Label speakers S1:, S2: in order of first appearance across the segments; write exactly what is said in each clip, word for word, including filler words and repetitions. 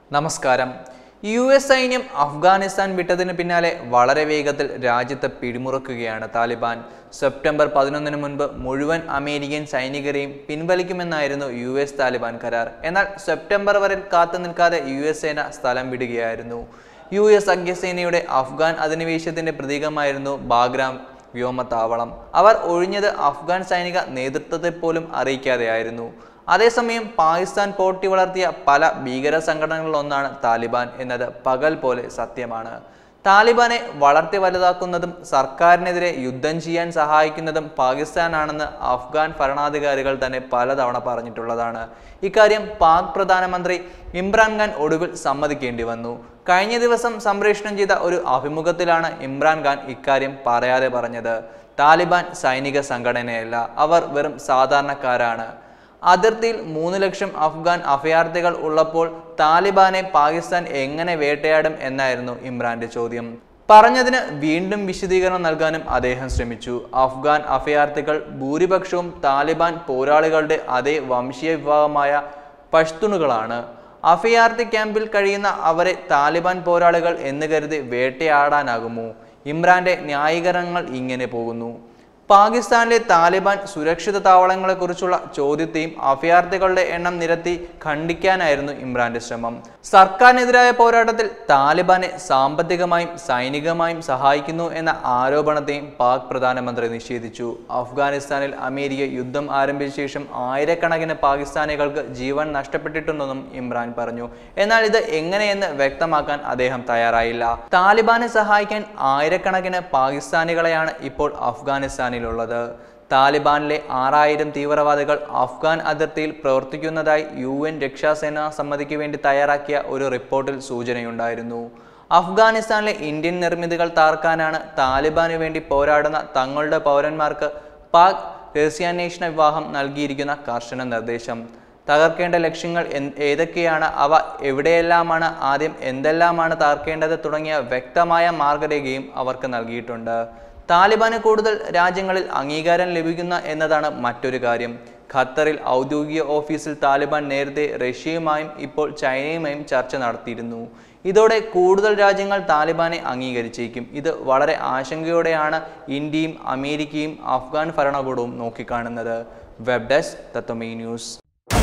S1: നമസ്കാരം. U S സൈന്യം അഫ്ഗാനിസ്ഥാൻ വിട്ടതിന് പിന്നാലെ വളരെ വേഗത്തിൽ രാജ്യത്തെ പിടിമുറുക്കുകയാണ് താലിബാൻ. സെപ്റ്റംബർ പതിനൊന്നിന് മുൻപ് മുഴുവൻ അമേരിക്കൻ സൈനികരെയും പിൻവലിക്കുമെന്നായിരുന്നു യു എസ് താലിബാൻ കരാർ. എന്നാൽ സെപ്റ്റംബർ വരെ കാത്തു നിൽക്കാതെ യു എസ് സേന സ്ഥലം വിടുകയായിരുന്നു. യു എസ് സഖ്യസേനയുടെ അഫ്ഗാൻ അധിനിവേശത്തിന്റെ പ്രതീകമായിരുന്നു ബാഗ്രാം വ്യോമത്താവളം. അവർ ഒഴിഞ്ഞത് അഫ്ഗാൻ സൈനിക നേതൃത്വത്തെ പോലും അറിയിക്കാതെയായിരുന്നു. അതേസമയം പാകിസ്ഥാൻ പോറ്റി വളർത്തിയ പല ഭീകര സംഘടനകളിലൊന്നാണ് താലിബാൻ എന്നത് പകൽ പോലെ സത്യമാണ്. താലിബാനെ വളർത്തി വലുതാക്കുന്നതും സർക്കാരിനെതിരെ യുദ്ധം ചെയ്യാൻ സഹായിക്കുന്നതും പാകിസ്ഥാനാണെന്ന് അഫ്ഗാൻ ഭരണാധികാരികൾ തന്നെ പലതവണ പറഞ്ഞിട്ടുള്ളതാണ്. ഇക്കാര്യം പാക് പ്രധാനമന്ത്രി ഇമ്രാൻഖാൻ ഒടുവിൽ സമ്മതിക്കേണ്ടി വന്നു. കഴിഞ്ഞ ദിവസം സംപ്രേഷണം ചെയ്ത ഒരു അഭിമുഖത്തിലാണ് ഇമ്രാൻഖാൻ ഇക്കാര്യം പറയാതെ പറഞ്ഞത്. താലിബാൻ സൈനിക സംഘടനയല്ല, അവർ വെറും സാധാരണക്കാരാണ്. അതിർത്തിയിൽ മൂന്ന് ലക്ഷം അഫ്ഗാൻ അഭയാർത്ഥികൾ ഉള്ളപ്പോൾ താലിബാനെ പാകിസ്ഥാൻ എങ്ങനെ വേട്ടയാടും എന്നായിരുന്നു ഇമ്രാന്റെ ചോദ്യം. പറഞ്ഞതിന് വീണ്ടും വിശദീകരണം നൽകാനും അദ്ദേഹം ശ്രമിച്ചു. അഫ്ഗാൻ അഭയാർത്ഥികൾ ഭൂരിപക്ഷവും താലിബാൻ പോരാളികളുടെ അതേ വംശീയ വിഭാഗമായ പഷ്തുണുകളാണ്. അഭയാർത്ഥി ക്യാമ്പിൽ കഴിയുന്ന അവരെ താലിബാൻ പോരാളികൾ എന്ന് കരുതി വേട്ടയാടാനാകുമോ? ഇമ്രാന്റെ ന്യായീകരണങ്ങൾ ഇങ്ങനെ പോകുന്നു. പാകിസ്ഥാനിലെ താലിബാൻ സുരക്ഷിത താവളങ്ങളെക്കുറിച്ചുള്ള ചോദ്യത്തെയും അഭയാർത്ഥികളുടെ എണ്ണം നിരത്തി ഖണ്ഡിക്കാനായിരുന്നു ഇമ്രാന്റെ ശ്രമം. സർക്കാരിനെതിരായ പോരാട്ടത്തിൽ താലിബാനെ സാമ്പത്തികമായും സൈനികമായും സഹായിക്കുന്നു എന്ന ആരോപണത്തെയും പാക് പ്രധാനമന്ത്രി നിഷേധിച്ചു. അഫ്ഗാനിസ്ഥാനിൽ അമേരിക്ക യുദ്ധം ആരംഭിച്ച ശേഷം ആയിരക്കണക്കിന് പാകിസ്ഥാനികൾക്ക് ജീവൻ നഷ്ടപ്പെട്ടിട്ടുണ്ടെന്നും ഇമ്രാൻ പറഞ്ഞു. എന്നാൽ ഇത് എങ്ങനെയെന്ന് വ്യക്തമാക്കാൻ അദ്ദേഹം തയ്യാറായില്ല. താലിബാനെ സഹായിക്കാൻ ആയിരക്കണക്കിന് പാകിസ്ഥാനികളെയാണ് ഇപ്പോൾ അഫ്ഗാനിസ്ഥാനിൽ ുള്ളത്. താലിബാനിലെ ആറായിരം തീവ്രവാദികൾ അഫ്ഗാൻ അതിർത്തിയിൽ പ്രവർത്തിക്കുന്നതായി യു എൻ രക്ഷാസേനാ സമിതിക്ക് വേണ്ടി തയ്യാറാക്കിയ ഒരു റിപ്പോർട്ടിൽ സൂചനയുണ്ടായിരുന്നു. അഫ്ഗാനിസ്ഥാനിലെ ഇന്ത്യൻ നിർമ്മിതികൾ തകർക്കാനാണ് താലിബാനു വേണ്ടി പോരാടുന്ന തങ്ങളുടെ പൗരന്മാർക്ക് പാക് രഹസ്യാന്വേഷണ വിഭാഗം നൽകിയിരിക്കുന്ന കർശന നിർദ്ദേശം. തകർക്കേണ്ട ലക്ഷ്യങ്ങൾ ഏതൊക്കെയാണ്, അവ എവിടെയെല്ലാമാണ്, ആദ്യം എന്തെല്ലാമാണ് തകർക്കേണ്ടത് തുടങ്ങിയ വ്യക്തമായ മാർഗരേഖയും അവർക്ക് നൽകിയിട്ടുണ്ട്. താലിബാന് കൂടുതൽ രാജ്യങ്ങളിൽ അംഗീകാരം ലഭിക്കുന്ന എന്നതാണ് മറ്റൊരു കാര്യം. ഖത്തറിൽ ഔദ്യോഗിക ഓഫീസിൽ താലിബാൻ നേരത്തെ റഷ്യയുമായും ഇപ്പോൾ ചൈനയുമായും ചർച്ച നടത്തിയിരുന്നു. ഇതോടെ കൂടുതൽ രാജ്യങ്ങൾ താലിബാനെ അംഗീകരിച്ചേക്കും. ഇത് വളരെ ആശങ്കയോടെയാണ് ഇന്ത്യയും അമേരിക്കയും അഫ്ഗാൻ ഭരണകൂടവും നോക്കിക്കാണുന്നത്. Web desk Tatwamayi news.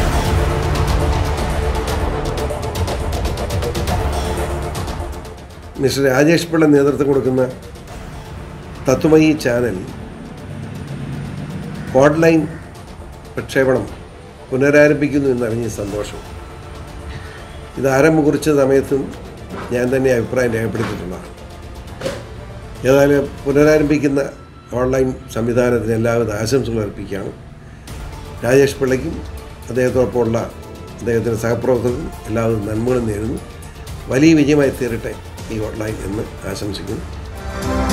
S2: Mister Rajesh Pillai നേതൃത്വം കൊടുക്കുന്ന തത്വമയി ചാനൽ ഓൺലൈൻ പ്രക്ഷേപണം പുനരാരംഭിക്കുന്നു എന്നറിഞ്ഞ സന്തോഷം. ഇത് ആരംഭം കുറിച്ച സമയത്തും ഞാൻ തന്നെ അഭിപ്രായം രേഖപ്പെടുത്തിയിട്ടുള്ളതാണ്. ഏതായാലും പുനരാരംഭിക്കുന്ന ഓൺലൈൻ സംവിധാനത്തിന് എല്ലാവിധ ആശംസകൾ അർപ്പിക്കുകയാണ്. രാജേഷ് പിള്ളയ്ക്കും അദ്ദേഹത്തോടൊപ്പമുള്ള അദ്ദേഹത്തിൻ്റെ സഹപ്രവർത്തകർക്കും എല്ലാവിധ നന്മകളും നേരുന്നു. വലിയ വിജയമായി തീരട്ടെ ഈ ഓൺലൈൻ എന്ന് ആശംസിക്കുന്നു.